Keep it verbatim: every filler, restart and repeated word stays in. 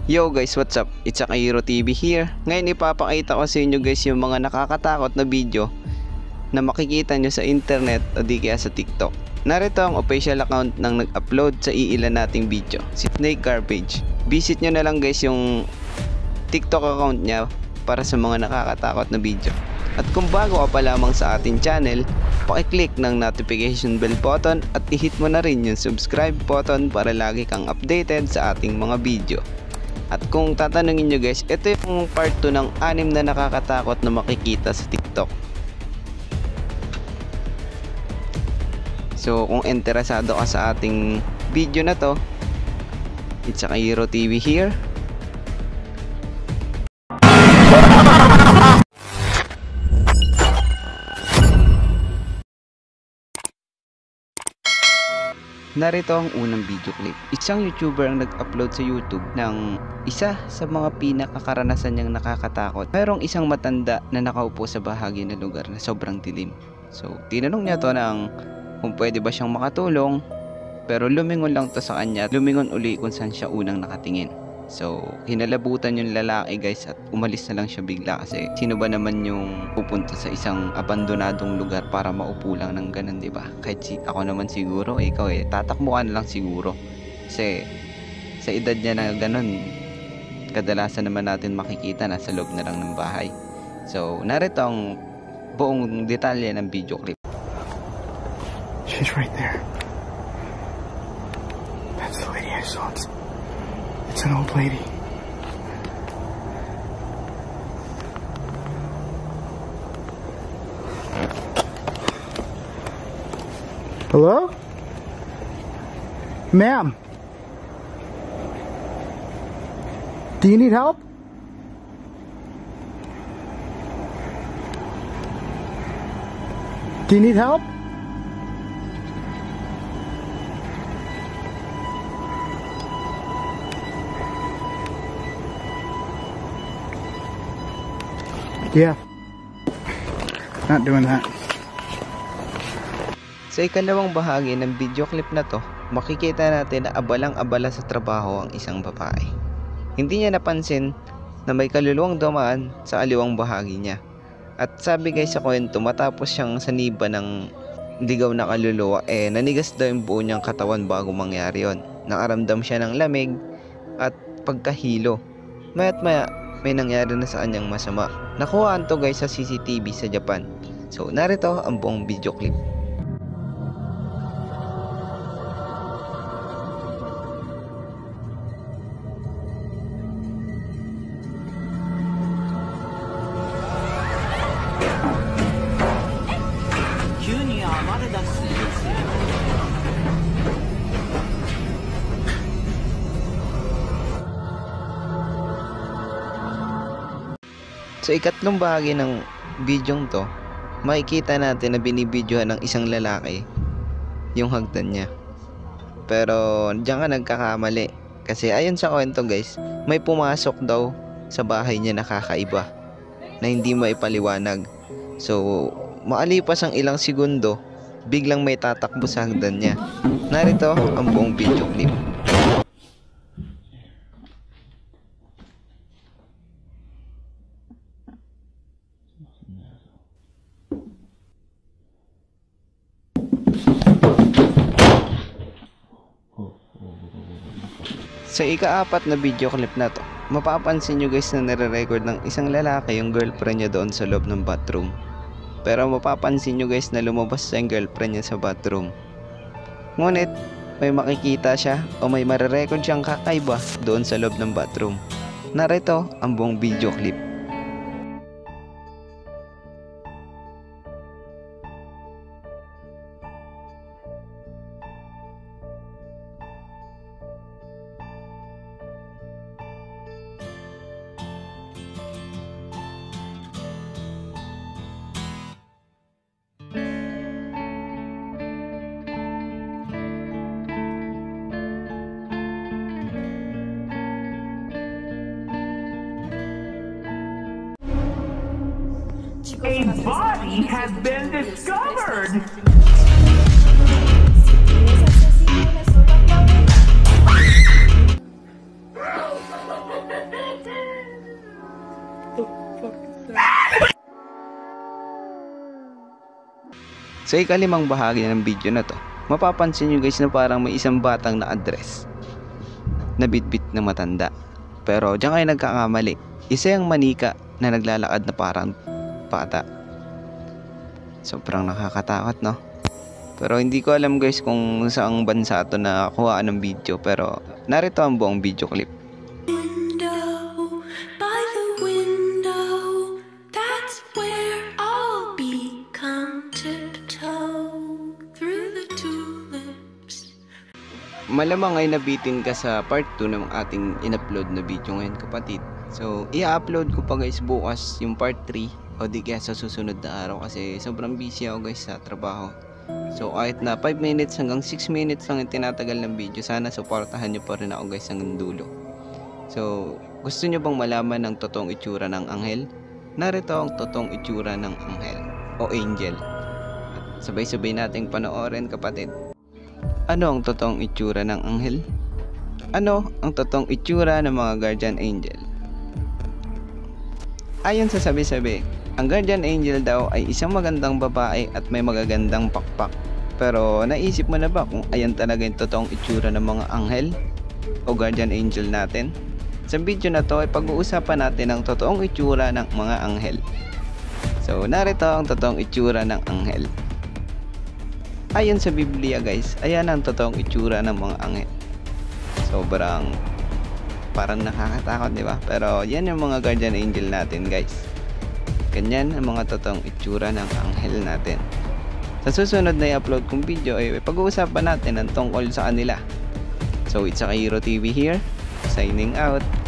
Yo guys, what's up? It's Clarktv T V here. Ngayon ipapakita ko sa inyo guys yung mga nakakatakot na video na makikita nyo sa internet o di kaya sa TikTok. Narito ang official account ng nag-upload sa iilan nating video, si Nakakatakot page. Visit nyo na lang guys yung TikTok account niya para sa mga nakakatakot na video. At kung bago ka pa lamang sa ating channel, paki-click ng notification bell button at i-hit mo na rin yung subscribe button para lagi kang updated sa ating mga video. At kung tatanungin nyo guys, ito yung part two ng anim na nakakatakot na makikita sa TikTok. So kung interesado ka sa ating video na to, it's Clarktv T V here. Narito ang unang video clip. Isang YouTuber ang nag-upload sa YouTube ng isa sa mga pinakakaranasan niyang nakakatakot. Mayroong isang matanda na nakaupo sa bahagi ng lugar na sobrang dilim. So, tinanong niya to ng kung pwede ba siyang makatulong, pero lumingon lang to sa kanya at lumingon uli kung saan siya unang nakatingin. So, hinalabutan yung lalaki guys at umalis na lang siya bigla kasi sino ba naman yung pupunta sa isang abandonadong lugar para maupo lang ng ganun, di ba? Kahit si ako naman siguro, ikaw eh, tatakbo ka na lang siguro. Kasi sa edad niya na ganun, kadalasan naman natin makikita nasa loob na lang ng bahay. So, narito ang buong detalye ng video clip. She's right there. That's the lady I saw. It's an old lady. Hello? Ma'am? Do you need help? Do you need help? Yeah. Not doing that. Sa ikalawang bahagi ng video clip na to, makikita natin na abalang-abala sa trabaho ang isang babae. Hindi niya napansin na may kaluluwang dumaan sa aliwang bahagi niya. At sabi guys sa kwento, matapos siyang saniba ng ligaw na kaluluwa, eh nanigas daw yung buo niyang katawan bago mangyari yon. Nakaramdam siya ng lamig at pagkahilo. Maya't maya, may nangyari na sa kanyang masama. Nakuhaan to guys sa C C T V sa Japan. So narito ang buong video clip. Sa ikatlong bahagi ng bidyong to, makikita natin na binibidyohan ng isang lalaki yung hagdan niya. Pero diyan ka nagkakamali. Kasi ayon sa kwento guys, may pumasok daw sa bahay niya na kakaiba na hindi maipaliwanag. So, maalipas ang ilang segundo, biglang may tatakbo sa hagdan niya. Narito ang buong video clip. Sa ika-apat na video clip na to, mapapansin nyo guys na nare-record ng isang lalaki yung girlfriend niya doon sa loob ng bathroom. Pero mapapansin nyo guys na lumabas sa yung girlfriend niya sa bathroom. Ngunit may makikita siya o may mare-record siyang kakaiba doon sa loob ng bathroom. Narito ang buong video clip. A body has been discovered! Sa ikalimang bahagi ng video na to, mapapansin nyo guys na parang may isang batang na address na bitbit na matanda. Pero diyan kayo nagkakamali. Isa yung manika na naglalakad na parang bata. Sobrang nakakatakot, no? Pero hindi ko alam guys kung saang bansa ito na kuha ng video, pero narito ang buong video clip. Malamang ay nabitin ka sa part two ng ating in-upload na video ngayon kapatid. So i-upload ko pa guys bukas yung part three o di kaya sa susunod na araw kasi sobrang busy ako guys sa trabaho. So kahit na five minutes hanggang six minutes lang yung tinatagal ng video, sana supportahan nyo pa rin ako guys hanggang dulo. So gusto nyo bang malaman ng totoong itsura ng anghel? Narito ang totoong itsura ng anghel o angel. Sabay-sabay nating panoorin kapatid. Ano ang totoong itsura ng anghel? Ano ang totoong itsura ng mga guardian angel? Ayon sa sabi-sabi, ang guardian angel daw ay isang magandang babae at may magagandang pakpak. Pero naisip mo na ba kung ayan talaga yung totoong itsura ng mga anghel o guardian angel natin? Sa video na to ay pag-uusapan natin ang totoong itsura ng mga anghel. So narito ang totoong itsura ng anghel. Ayon sa Biblia guys, ayan ang totoong itsura ng mga anghel. Sobrang parang nakakatakot, di ba? Pero yan yung mga guardian angel natin guys. Ganyan ang mga totoong itsura ng anghel natin. Sa susunod na i-upload kong video ay pag-uusapan natin ang tungkol sa kanila. So it's a Clarktv here, signing out.